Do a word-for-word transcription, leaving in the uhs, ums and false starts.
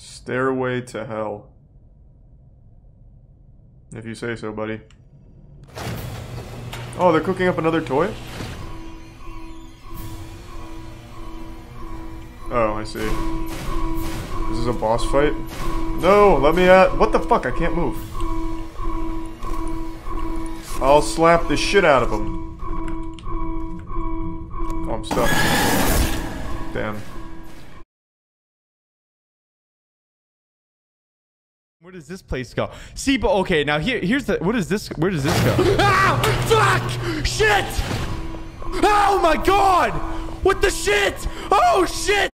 Stairway to hell. If you say so, buddy. Oh, they're cooking up another toy? Oh, I see. This is a boss fight? No, let me at- what the fuck? I can't move. I'll slap the shit out of him. Oh, I'm stuck. Damn. Where does this place go? See, but okay, now here, here's the. What is this? Where does this go? Ah! Fuck! Shit! Oh my god! What the shit? Oh shit!